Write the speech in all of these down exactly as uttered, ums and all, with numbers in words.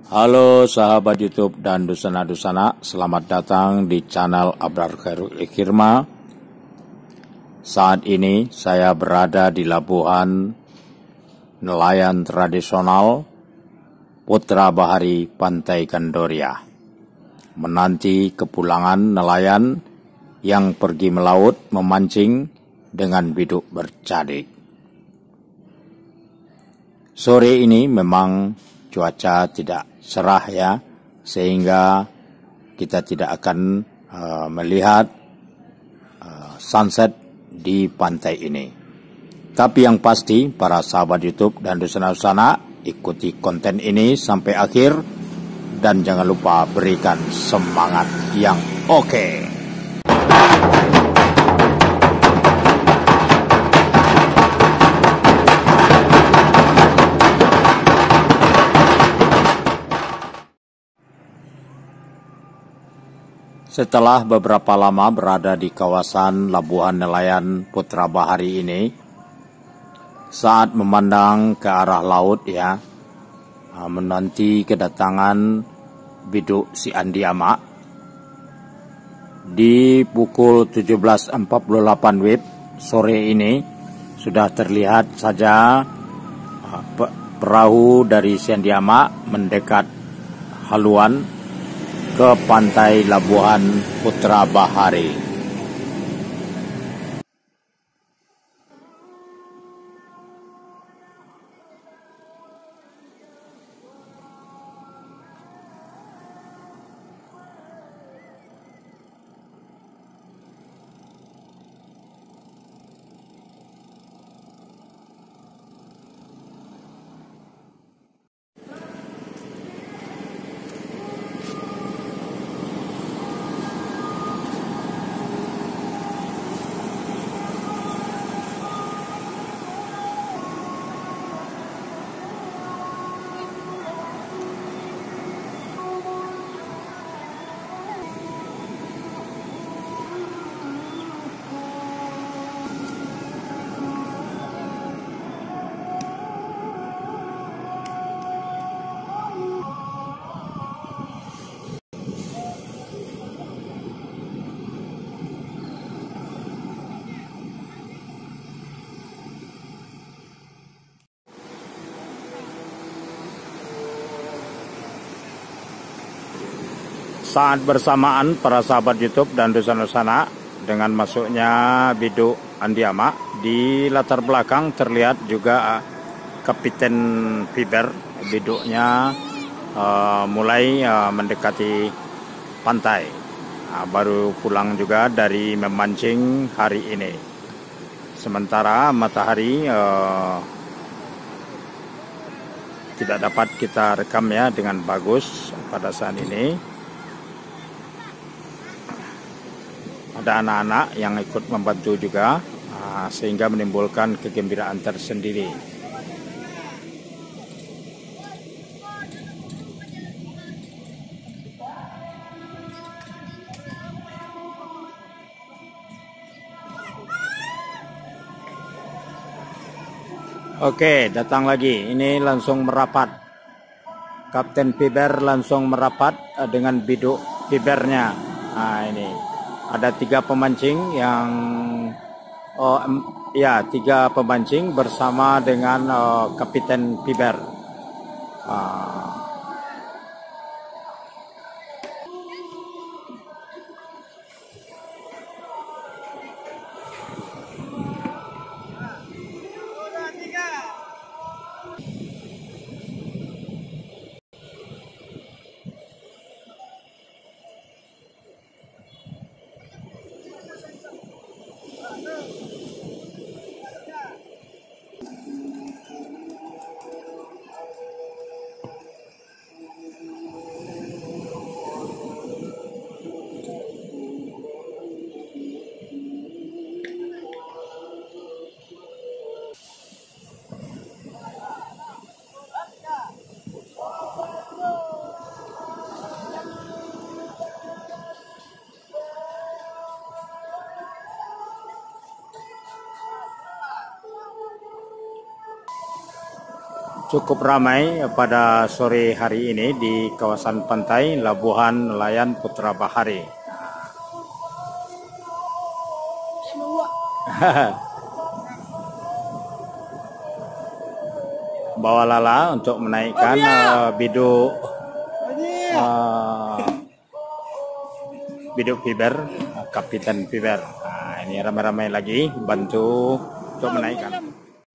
Halo sahabat YouTube dan dusana-dusana, selamat datang di channel Abrar Khairul Ikhirma. Saat ini saya berada di Labuhan Nelayan Tradisional Putra Bahari Pantai Gandoria, menanti kepulangan nelayan yang pergi melaut memancing dengan biduk bercadik. Sore ini memang cuaca tidak cerah ya, sehingga kita tidak akan uh, melihat uh, sunset di pantai ini. Tapi yang pasti para sahabat YouTube dan dusana-dusana, ikuti konten ini sampai akhir dan jangan lupa berikan semangat yang oke. Okay. Setelah beberapa lama berada di kawasan Labuhan Nelayan Putra Bahari ini, saat memandang ke arah laut ya, menanti kedatangan biduk si Andiama, di pukul tujuh belas empat puluh delapan W I B sore ini sudah terlihat saja perahu dari si Andiama mendekat haluan ke pantai Labuhan Putra Bahari. Saat bersamaan para sahabat YouTube dan dusana-dusana dengan masuknya biduk Andiama, di latar belakang terlihat juga Kapiten Fiber, biduknya uh, mulai uh, mendekati pantai. Nah, baru pulang juga dari memancing hari ini. Sementara matahari uh, tidak dapat kita rekam ya dengan bagus pada saat ini. Ada anak-anak yang ikut membantu juga, sehingga menimbulkan kegembiraan tersendiri. Oke, datang lagi. Ini langsung merapat. Kapten Fiber langsung merapat dengan biduk fibernya. Nah, ini. Ada tiga pemancing yang oh, ya tiga pemancing bersama dengan uh, Kapiten Fiber. Uh, Cukup ramai pada sore hari ini di kawasan pantai Labuhan Nelayan Putra Bahari. Bawa Lala untuk menaikkan uh, biduk uh, biduk fiber, uh, Kapiten Fiber. Nah, ini ramai-ramai lagi bantu untuk menaikkan.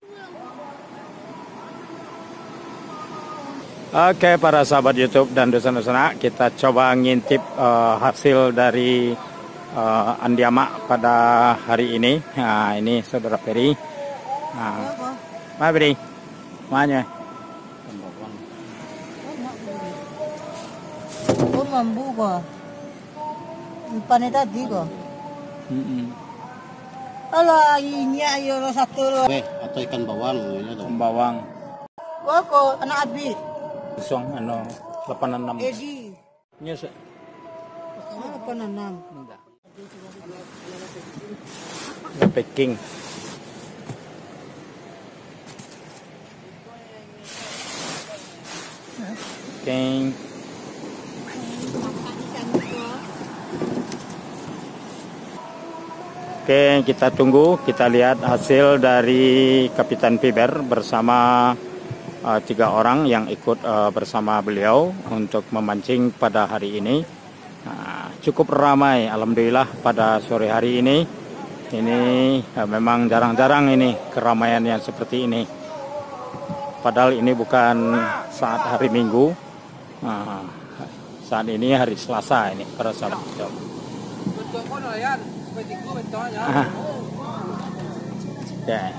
Oke, para sahabat YouTube dan dosen-dosen, kita coba ngintip uh, hasil dari uh, Andiama pada hari ini. Nah, ini saudara Peri. Nah, mana Peri? Mana? Oh, mambu kok. Empan tadi kok. Mm-mm. Alah, ini ayo satu. Eh, atau ikan bawang ini tuh. Bawang. Kok kok anak abi. Song ano delapan enam. Edi. Yes. delapan enam. Enggak. Nggak packing. Packing. Oke, kita tunggu, kita lihat hasil dari Kapiten Fiber bersama Uh, tiga orang yang ikut uh, bersama beliau untuk memancing pada hari ini. Uh, cukup ramai, alhamdulillah pada sore hari ini. Ini uh, memang jarang-jarang ini keramaian yang seperti ini. Padahal ini bukan saat hari Minggu, uh, saat ini hari Selasa ini para sahabat. Uh, okay.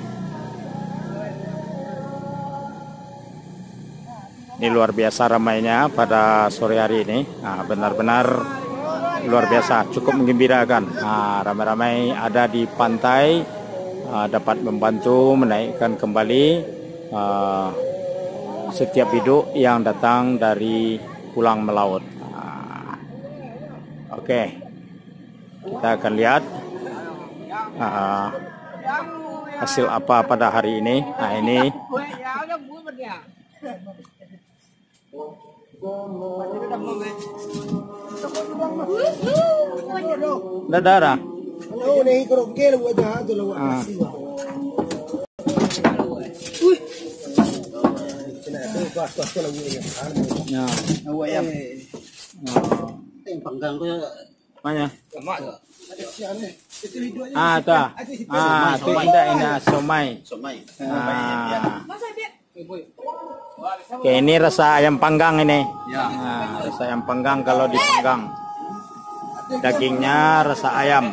Ini luar biasa ramainya pada sore hari ini, benar-benar nah, luar biasa, cukup menggembirakan. Nah, ramai-ramai ada di pantai, uh, dapat membantu menaikkan kembali uh, setiap biduk yang datang dari pulang melaut. Nah, Oke, okay. Kita akan lihat uh, hasil apa pada hari ini. Nah, ini darah. Panggang ko mana? Ah, tu ah. Ah, tu indah ini somai. somai. Ah. Oke, ini rasa ayam panggang ini. Ya. Nah, rasa ayam panggang kalau dipanggang. Dagingnya rasa ayam.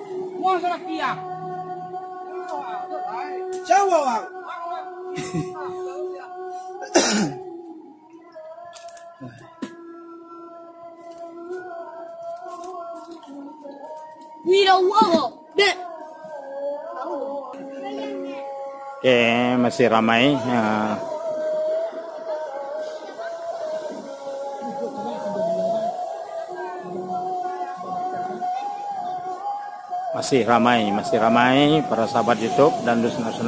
Oke, masih ramai. Ya. Masih ramai, masih ramai para sahabat YouTube dan dosen-dosen.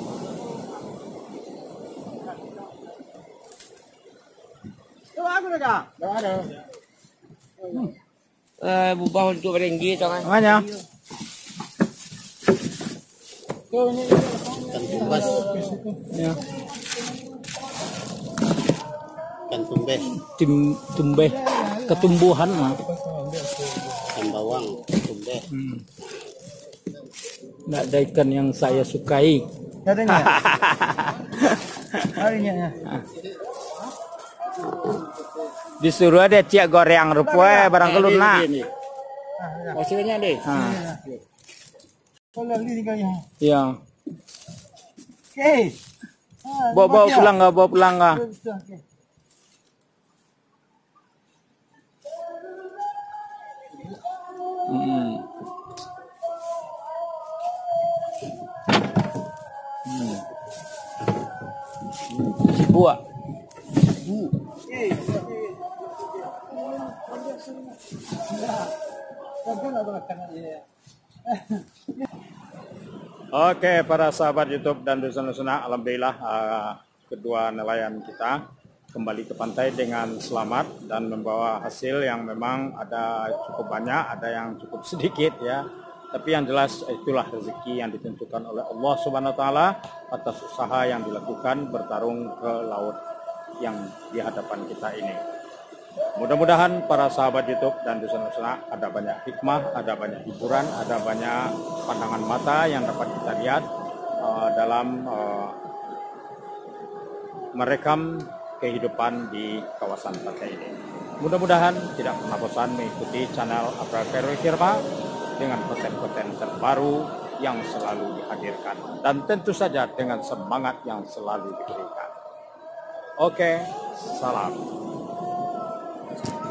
Eh, bubah untuk berenggi tangan. Mana? Ikan tumbas. Ya. Ikan tumbe. Tim tumbe ketumbuhan mah. Ikan bawang, tumbe. Hmm. Nggak ada ikan yang saya sukai. Katanya. Harinya. Disuruh ada ciak goreng rupanya barang kelun nak. Hasilnya deh. Kalau ini kayaknya. Iya. Oke. Bawa bawa pulang nggak? Bawa pulang nggak? Hmm. Hmm. Buah. Oke, para sahabat YouTube dan dosen-dosen, alhamdulillah uh, kedua nelayan kita kembali ke pantai dengan selamat dan membawa hasil yang memang ada cukup banyak, ada yang cukup sedikit ya. Tapi yang jelas itulah rezeki yang ditentukan oleh Allah Subhanahu wa taala atas usaha yang dilakukan bertarung ke laut yang di hadapan kita ini. Mudah-mudahan para sahabat YouTube dan dosen-dosen ada banyak hikmah, ada banyak hiburan, ada banyak pandangan mata yang dapat kita lihat uh, dalam uh, merekam kehidupan di kawasan pantai ini. Mudah-mudahan tidak pernah bosan mengikuti channel Abrar Khairul Hirma dengan konten-konten terbaru yang selalu dihadirkan dan tentu saja dengan semangat yang selalu diberikan. Oke, salam.